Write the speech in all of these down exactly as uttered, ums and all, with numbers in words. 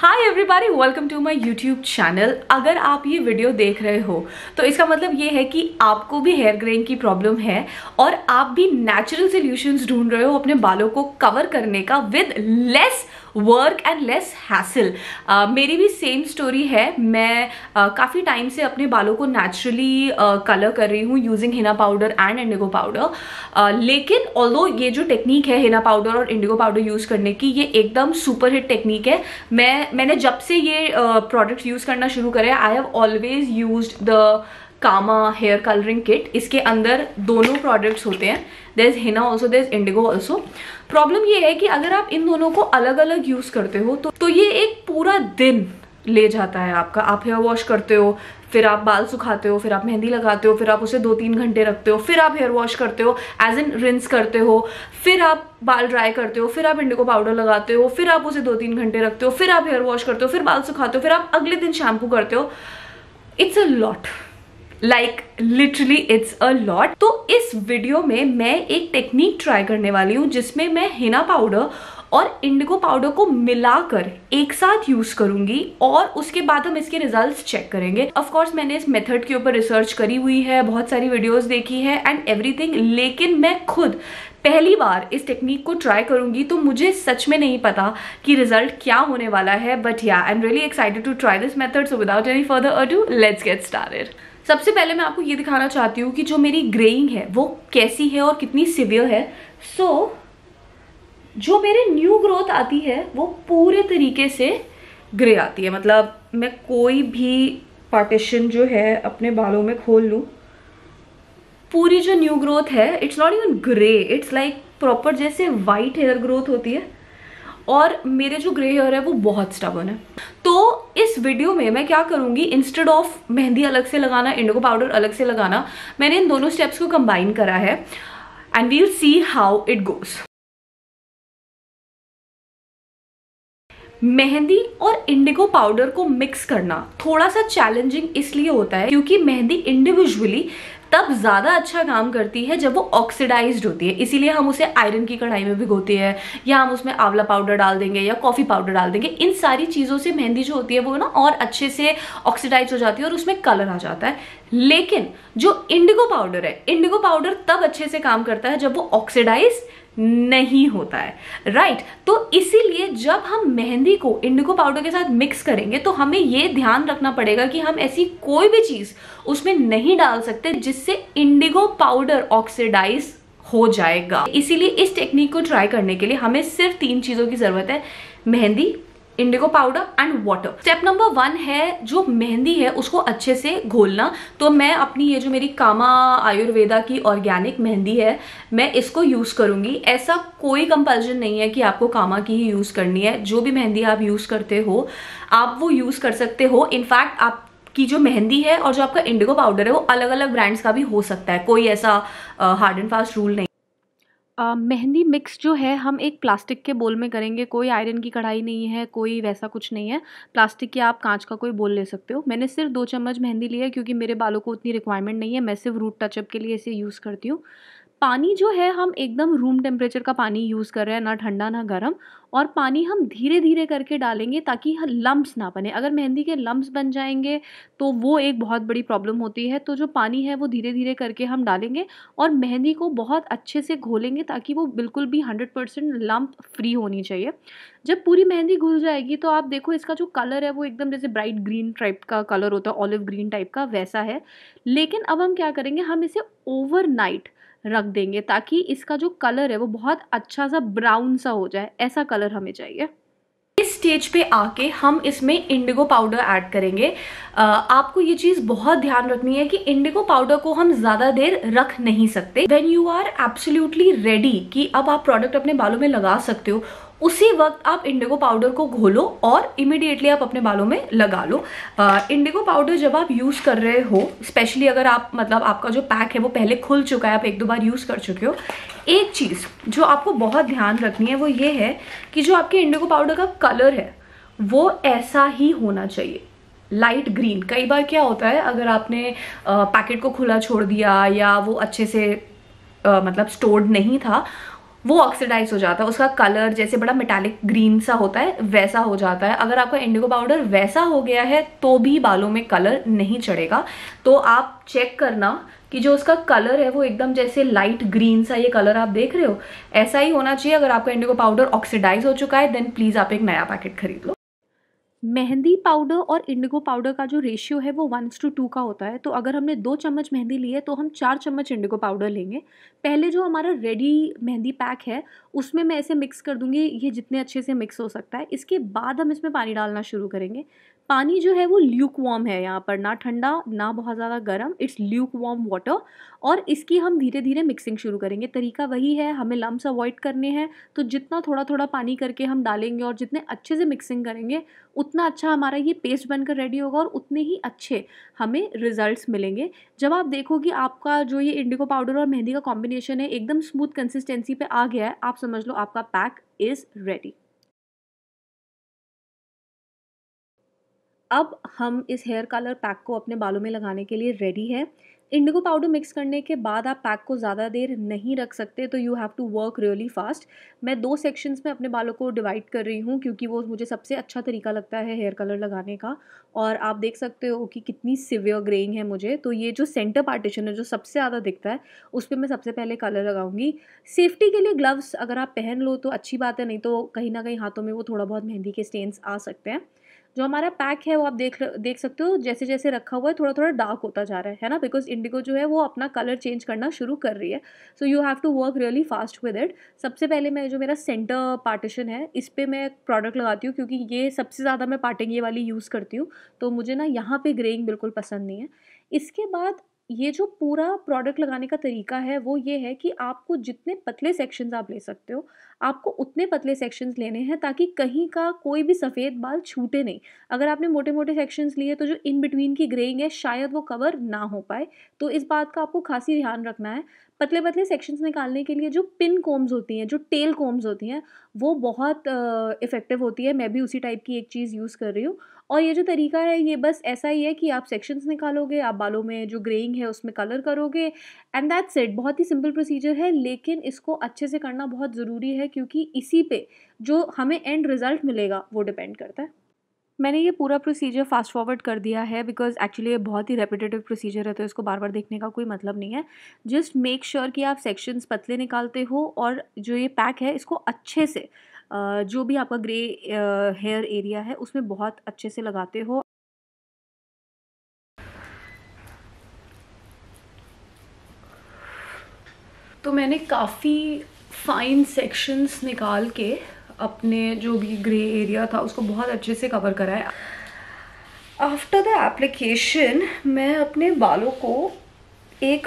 Hi everybody, welcome to my YouTube channel. अगर आप ये वीडियो देख रहे हो तो इसका मतलब ये है कि आपको भी हेयर ग्रेइंग की प्रॉब्लम है और आप भी नेचुरल सॉल्यूशंस ढूंढ रहे हो अपने बालों को कवर करने का with less work and less hassle. मेरी भी सेम स्टोरी है। मैं uh, काफ़ी टाइम से अपने बालों को नेचुरली कलर uh, कर रही हूँ using henna powder and indigo powder. uh, लेकिन ऑल्दो ये जो टेक्निक है हिना पाउडर और इंडिगो पाउडर यूज़ करने की, ये एकदम सुपर हिट टेक्निक है। मैं मैंने जब से ये प्रोडक्ट uh, यूज़ करना शुरू करे, I have always used the Kama hair colouring kit. इसके अंदर दोनों प्रोडक्ट्स होते हैं, there is henna also, there is indigo also. Problem ये है कि अगर आप इन दोनों को अलग अलग यूज करते हो तो, तो ये एक पूरा दिन ले जाता है आपका। आप हेयर वॉश करते हो, फिर आप बाल सुखाते हो, फिर आप मेहंदी लगाते हो, फिर आप उसे दो तीन घंटे रखते हो, फिर आप हेयर वॉश करते हो एज इन रिंस करते हो, फिर आप बाल ड्राई करते हो, फिर आप इंडिगो पाउडर लगाते हो, फिर आप उसे दो तीन घंटे रखते हो, फिर आप हेयर वॉश करते हो, फिर बाल सुखाते हो, फिर आप अगले दिन शैम्पू करते हो। It's a lot, like literally it's a lot. तो इस वीडियो में मैं एक टेक्निक ट्राई करने वाली हूँ जिसमें मैं हिना पाउडर और इंडिगो पाउडर को मिलाकर एक साथ यूज करूंगी और उसके बाद हम इसके रिजल्ट्स चेक करेंगे। ऑफ कोर्स मैंने इस मेथड के ऊपर रिसर्च करी हुई है, बहुत सारी वीडियोस देखी है एंड एवरीथिंग, लेकिन मैं खुद पहली बार इस टेक्निक को ट्राई करूंगी तो मुझे सच में नहीं पता कि रिजल्ट क्या होने वाला है। But yeah I am really excited to try this method. So without any further ado, let's get started. सबसे पहले मैं आपको ये दिखाना चाहती हूँ कि जो मेरी ग्रेइंग है वो कैसी है और कितनी सिवियर है। सो so, जो मेरे न्यू ग्रोथ आती है वो पूरे तरीके से ग्रे आती है। मतलब मैं कोई भी पार्टीशन जो है अपने बालों में खोल लूँ, पूरी जो न्यू ग्रोथ है it's not even grey, it's like proper जैसे वाइट हेयर ग्रोथ होती है। और मेरे जो ग्रे हेयर है वो बहुत स्टबर्न है। तो इस वीडियो में मैं क्या करूंगी, इंस्टेड ऑफ मेहंदी अलग से लगाना, इंडिगो पाउडर अलग से लगाना, मैंने इन दोनों स्टेप्स को कंबाइन करा है and we will see how it goes. मेहंदी और इंडिगो पाउडर को मिक्स करना थोड़ा सा चैलेंजिंग इसलिए होता है क्योंकि मेहंदी इंडिविजुअली तब ज्यादा अच्छा काम करती है जब वो ऑक्सीडाइज्ड होती है। इसीलिए हम उसे आयरन की कढ़ाई में भिगोते हैं, या हम उसमें आंवला पाउडर डाल देंगे या कॉफी पाउडर डाल देंगे। इन सारी चीजों से मेहंदी जो होती है वो ना और अच्छे से ऑक्सीडाइज हो जाती है और उसमें कलर आ जाता है। लेकिन जो इंडिगो पाउडर है, इंडिगो पाउडर तब अच्छे से काम करता है जब वो ऑक्सीडाइज नहीं होता है, राइट right? तो इसीलिए जब हम मेहंदी को इंडिगो पाउडर के साथ मिक्स करेंगे तो हमें ये ध्यान रखना पड़ेगा कि हम ऐसी कोई भी चीज उसमें नहीं डाल सकते जिससे इंडिगो पाउडर ऑक्सीडाइज हो जाएगा। इसीलिए इस टेक्निक को ट्राई करने के लिए हमें सिर्फ तीन चीजों की जरूरत है, मेहंदी, indigo powder and water. Step number one है जो मेहंदी है उसको अच्छे से घोलना। तो मैं अपनी ये जो मेरी कामा आयुर्वेदा की ऑर्गेनिक मेहंदी है, मैं इसको यूज करूंगी। ऐसा कोई कंपल्शन नहीं है कि आपको कामा की ही यूज करनी है। जो भी मेहंदी आप यूज करते हो आप वो यूज कर सकते हो। इनफैक्ट आप की जो मेहंदी है और जो आपका इंडिगो पाउडर है वो अलग अलग ब्रांड्स का भी हो सकता है, कोई ऐसा हार्ड एंड फास्ट रूल नहीं। Uh, मेहंदी मिक्स जो है हम एक प्लास्टिक के बोल में करेंगे। कोई आयरन की कढ़ाई नहीं है, कोई वैसा कुछ नहीं है। प्लास्टिक या आप कांच का कोई बोल ले सकते हो। मैंने सिर्फ दो चम्मच मेहंदी ली है क्योंकि मेरे बालों को उतनी रिक्वायरमेंट नहीं है। मैं सिर्फ रूट टचअप के लिए इसे यूज़ करती हूँ। पानी जो है हम एकदम रूम टेम्परेचर का पानी यूज़ कर रहे हैं, ना ठंडा ना गर्म। और पानी हम धीरे धीरे करके डालेंगे ताकि लम्ब्स ना बने। अगर मेहंदी के लम्ब्स बन जाएंगे तो वो एक बहुत बड़ी प्रॉब्लम होती है। तो जो पानी है वो धीरे धीरे करके हम डालेंगे और मेहंदी को बहुत अच्छे से घोलेंगे ताकि वो बिल्कुल भी हंड्रेड परसेंट लम्ब फ्री होनी चाहिए। जब पूरी मेहंदी घुल जाएगी तो आप देखो इसका जो कलर है वो एकदम जैसे ब्राइट ग्रीन टाइप का कलर होता है, ऑलिव ग्रीन टाइप का, वैसा है। लेकिन अब हम क्या करेंगे, हम इसे ओवरनाइट रख देंगे ताकि इसका जो कलर है वो बहुत अच्छा सा ब्राउन सा हो जाए। ऐसा कलर हमें चाहिए। इस स्टेज पे आके हम इसमें इंडिगो पाउडर ऐड करेंगे। आ, आपको ये चीज बहुत ध्यान रखनी है कि इंडिगो पाउडर को हम ज्यादा देर रख नहीं सकते। When you are absolutely ready कि अब आप प्रोडक्ट अपने बालों में लगा सकते हो, उसी वक्त आप इंडिगो पाउडर को घोलो और इमीडिएटली आप अपने बालों में लगा लो। इंडिगो पाउडर जब आप यूज कर रहे हो, स्पेशली अगर आप मतलब आपका जो पैक है वो पहले खुल चुका है, आप एक दो बार यूज कर चुके हो, एक चीज जो आपको बहुत ध्यान रखनी है वो ये है कि जो आपके इंडिगो पाउडर का कलर है वो ऐसा ही होना चाहिए, लाइट ग्रीन। कई बार क्या होता है, अगर आपने पैकेट को खुला छोड़ दिया या वो अच्छे से आ, मतलब स्टोर्ड नहीं था, वो ऑक्सीडाइज हो जाता है, उसका कलर जैसे बड़ा मेटालिक ग्रीन सा होता है वैसा हो जाता है। अगर आपका इंडिगो पाउडर वैसा हो गया है तो भी बालों में कलर नहीं चढ़ेगा। तो आप चेक करना कि जो उसका कलर है वो एकदम जैसे लाइट ग्रीन सा, ये कलर आप देख रहे हो, ऐसा ही होना चाहिए। अगर आपका इंडिगो पाउडर ऑक्सीडाइज हो चुका है देन प्लीज आप एक नया पैकेट खरीद लो। मेहंदी पाउडर और इंडिगो पाउडर का जो रेशियो है वो वन टू टू का होता है। तो अगर हमने दो चम्मच मेहंदी ली है तो हम चार चम्मच इंडिगो पाउडर लेंगे। पहले जो हमारा रेडी मेहंदी पैक है उसमें मैं ऐसे मिक्स कर दूंगी, ये जितने अच्छे से मिक्स हो सकता है। इसके बाद हम इसमें पानी डालना शुरू करेंगे। पानी जो है वो ल्यूक वार्म है, यहाँ पर ना ठंडा ना बहुत ज़्यादा गर्म, इट्स ल्यूक वार्म वाटर। और इसकी हम धीरे धीरे मिक्सिंग शुरू करेंगे। तरीका वही है, हमें लम्स अवॉइड करने हैं। तो जितना थोड़ा थोड़ा पानी करके हम डालेंगे और जितने अच्छे से मिक्सिंग करेंगे उतना अच्छा हमारा ये पेस्ट बनकर रेडी होगा और उतने ही अच्छे हमें रिजल्ट्स मिलेंगे। जब आप देखोगे आपका जो ये इंडिगो पाउडर और मेहंदी का कॉम्बिनेशन है एकदम स्मूथ कंसिस्टेंसी पे आ गया है, आप समझ लो आपका पैक इज़ रेडी। अब हम इस हेयर कलर पैक को अपने बालों में लगाने के लिए रेडी है। इंडिगो पाउडर मिक्स करने के बाद आप पैक को ज़्यादा देर नहीं रख सकते, तो you have to work really fast. मैं दो सेक्शंस में अपने बालों को डिवाइड कर रही हूँ क्योंकि वो मुझे सबसे अच्छा तरीका लगता है हेयर कलर लगाने का। और आप देख सकते हो कि कितनी सिवियर ग्रेइंग है मुझे। तो ये जो सेंटर पार्टीशन है जो सबसे ज़्यादा दिखता है उस पर मैं सबसे पहले कलर लगाऊंगी। सेफ्टी के लिए ग्लव्स अगर आप पहन लो तो अच्छी बात है, नहीं तो कहीं ना कहीं हाथों में वो थोड़ा बहुत मेहंदी के स्टेन्स आ सकते हैं। जो हमारा पैक है वो आप देख देख सकते हो जैसे जैसे रखा हुआ है थोड़ा थोड़ा डार्क होता जा रहा है है ना, बिकॉज इंडिगो जो है वो अपना कलर चेंज करना शुरू कर रही है। So you have to work really fast with it. सबसे पहले मैं जो मेरा सेंटर पार्टीशन है इस पर मैं प्रोडक्ट लगाती हूँ क्योंकि ये सबसे ज़्यादा मैं पार्टिंग ये वाली यूज़ करती हूँ, तो मुझे ना यहाँ पे ग्रेइंग बिल्कुल पसंद नहीं है। इसके बाद ये जो पूरा प्रोडक्ट लगाने का तरीका है वो ये है कि आपको जितने पतले सेक्शंस आप ले सकते हो आपको उतने पतले सेक्शंस लेने हैं ताकि कहीं का कोई भी सफ़ेद बाल छूटे नहीं। अगर आपने मोटे मोटे सेक्शंस लिए तो जो इन बिटवीन की ग्रेइंग है शायद वो कवर ना हो पाए, तो इस बात का आपको खासी ध्यान रखना है। पतले पतले सेक्शंस निकालने के लिए जो पिन कोम्स होती हैं, जो टेल कोम्स होती हैं, वो बहुत इफ़ेक्टिव होती है। मैं भी उसी टाइप की एक चीज़ यूज़ कर रही हूँ। और ये जो तरीका है ये बस ऐसा ही है कि आप सेक्शंस निकालोगे, आप बालों में जो ग्रेइंग है उसमें कलर करोगे एंड दैट्स इट। बहुत ही सिंपल प्रोसीजर है लेकिन इसको अच्छे से करना बहुत ज़रूरी है क्योंकि इसी पे जो हमें एंड रिज़ल्ट मिलेगा वो डिपेंड करता है। मैंने ये पूरा प्रोसीजर फास्ट फॉरवर्ड कर दिया है बिकॉज एक्चुअली ये बहुत ही रेपिटेटिव प्रोसीजर है तो इसको बार बार देखने का कोई मतलब नहीं है। जस्ट मेक श्योर कि आप सेक्शंस पतले निकालते हो और जो ये पैक है इसको अच्छे से जो भी आपका ग्रे हेयर एरिया है उसमें बहुत अच्छे से लगाते हो। तो मैंने काफ़ी फाइन सेक्शंस निकाल के अपने जो भी ग्रे एरिया था उसको बहुत अच्छे से कवर करा है। आफ्टर द एप्लीकेशन मैं अपने बालों को एक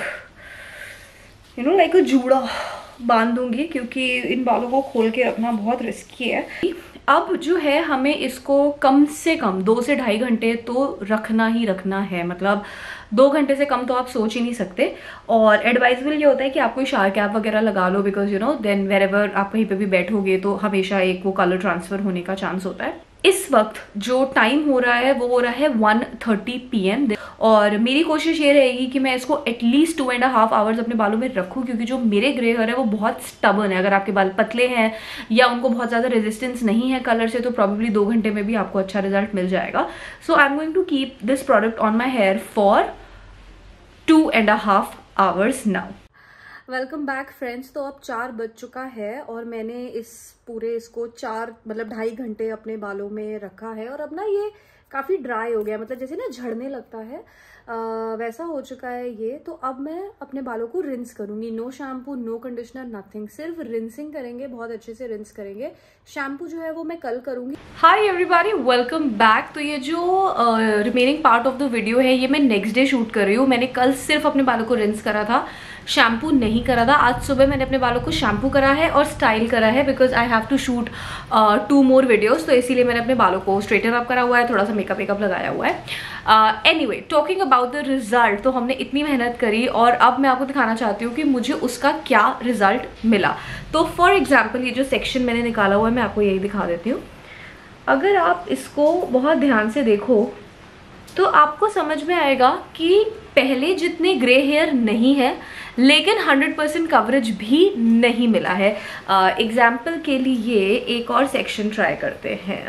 यू नो लाइक अ जूड़ा बांध दूंगी क्योंकि इन बालों को खोल के रखना बहुत रिस्की है। अब जो है हमें इसको कम से कम दो से ढाई घंटे तो रखना ही रखना है, मतलब दो घंटे से कम तो आप सोच ही नहीं सकते। और एडवाइजेबल ये होता है कि आप कोई शावर कैप वगैरह लगा लो because you know then wherever आप कहीं पे भी बैठोगे तो हमेशा एक वो कलर ट्रांसफर होने का चांस होता है। इस वक्त जो टाइम हो रहा है वो हो रहा है वन थर्टी पी एम और मेरी कोशिश ये रहेगी कि मैं इसको at least two and half hours अपने बालों में रखूं क्योंकि जो मेरे ग्रे हेयर है वो बहुत स्टबर्न है। अगर आपके बाल पतले हैं या उनको बहुत ज़्यादा रेजिस्टेंस नहीं है कलर से तो प्रॉब्लली दो घंटे में भी आपको अच्छा रिजल्ट मिल जाएगा। So I am going to keep this product on my hair for two and half hours now. Welcome back friends. तो अब चार बज चुका है और मैंने इस पूरे इसको चार मतलब ढाई घंटे अपने बालों में रखा है और अब ना ये काफ़ी ड्राई हो गया, मतलब जैसे ना झड़ने लगता है आ, वैसा हो चुका है ये। तो अब मैं अपने बालों को रिंस करूंगी। No shampoo, no conditioner, nothing, सिर्फ रिंसिंग करेंगे, बहुत अच्छे से रिंस करेंगे। शैम्पू जो है वो मैं कल करूंगी। Hi everybody, welcome back. तो ये जो remaining part of the video है ये मैं नेक्स्ट डे शूट कर रही हूँ। मैंने कल सिर्फ अपने बालों को रिंस करा था, शैम्पू नहीं करा था। आज सुबह मैंने अपने बालों को शैम्पू करा है और स्टाइल करा है because I have to shoot two more videos, तो इसीलिए मैंने अपने बालों को स्ट्रेटन अप करा हुआ है, थोड़ा सा मेकअप वेकअप लगाया हुआ है। Anyway, talking about the result, तो हमने इतनी मेहनत करी और अब मैं आपको दिखाना चाहती हूँ कि मुझे उसका क्या रिजल्ट मिला। तो फॉर एग्जाम्पल ये जो सेक्शन मैंने निकाला हुआ है मैं आपको यही दिखा देती हूँ। अगर आप इसको बहुत ध्यान से देखो तो आपको समझ में आएगा कि पहले जितने ग्रे हेयर नहीं है, लेकिन हंड्रेड परसेंट कवरेज भी नहीं मिला है। एग्जाम्पल uh, के लिए एक और सेक्शन ट्राई करते हैं।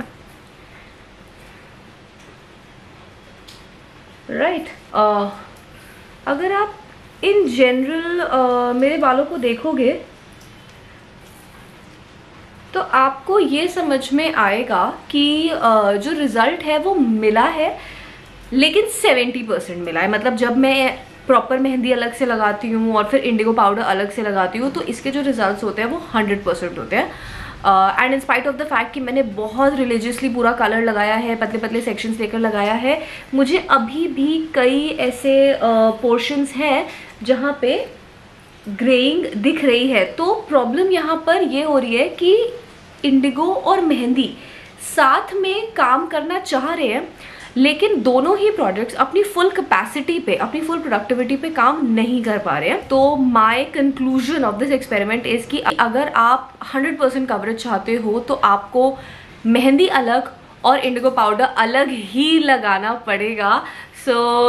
Right right. uh, अगर आप इन जनरल uh, मेरे बालों को देखोगे तो आपको ये समझ में आएगा कि uh, जो रिजल्ट है वो मिला है, लेकिन सेवेंटी परसेंट मिला है। मतलब जब मैं प्रॉपर मेहंदी अलग से लगाती हूँ और फिर इंडिगो पाउडर अलग से लगाती हूँ तो इसके जो रिजल्ट्स होते हैं वो हंड्रेड परसेंट होते हैं। And in spite of the fact कि मैंने बहुत रिलीजियसली पूरा कलर लगाया है, पतले पतले सेक्शंस लेकर लगाया है, मुझे अभी भी कई ऐसे पोर्शंस uh, हैं जहाँ पे ग्रेइंग दिख रही है। तो प्रॉब्लम यहाँ पर ये हो रही है कि इंडिगो और मेहंदी साथ में काम करना चाह रहे हैं, लेकिन दोनों ही प्रोडक्ट्स अपनी फुल कैपेसिटी पे, अपनी फुल प्रोडक्टिविटी पे काम नहीं कर पा रहे हैं। तो my conclusion of this experiment is कि अगर आप हंड्रेड परसेंट कवरेज चाहते हो तो आपको मेहंदी अलग और इंडिगो पाउडर अलग ही लगाना पड़ेगा। So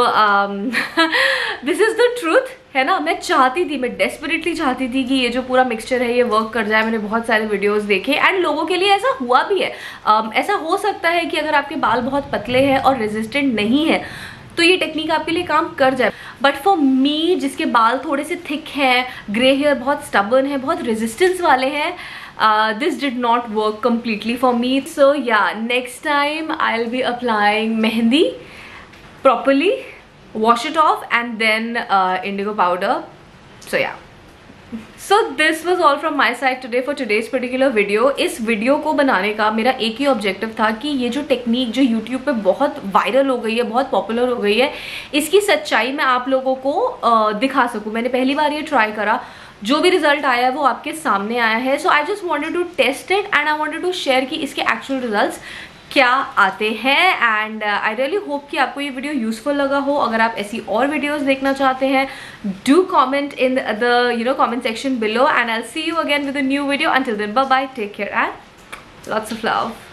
this is the truth, है ना। मैं चाहती थी, मैं डेस्परेटली चाहती थी कि ये जो पूरा मिक्सचर है ये वर्क कर जाए। मैंने बहुत सारे वीडियोस देखे एंड लोगों के लिए ऐसा हुआ भी है। um, ऐसा हो सकता है कि अगर आपके बाल बहुत पतले हैं और रेजिस्टेंट नहीं है तो ये टेक्निक आपके लिए काम कर जाए, बट फॉर मी जिसके बाल थोड़े से थिक हैं, ग्रे हेयर बहुत स्टबर्न है, बहुत रेजिस्टेंस वाले हैं, this did not work completely for me. So या next time I will be applying mehndi properly, wash it off and then uh, indigo powder. So yeah, so this was all from my side today for today's particular video. इस video को बनाने का मेरा एक ही objective था कि ये जो टेक्निक जो यूट्यूब पे बहुत वायरल हो गई है, बहुत पॉपुलर हो गई है, इसकी सच्चाई मैं आप लोगों को uh, दिखा सकूं। मैंने पहली बार ये ट्राई करा, जो भी रिजल्ट आया है वो आपके सामने आया है। So I just wanted to test it and I wanted to share कि इसके एक्चुअल रिजल्ट्स क्या आते हैं। एंड आई रियली होप कि आपको ये वीडियो यूजफुल लगा हो। अगर आप ऐसी और वीडियोस देखना चाहते हैं, do comment in the you know comment section below and I will see you again with a new video. Until then, bye bye, take care and lots of love.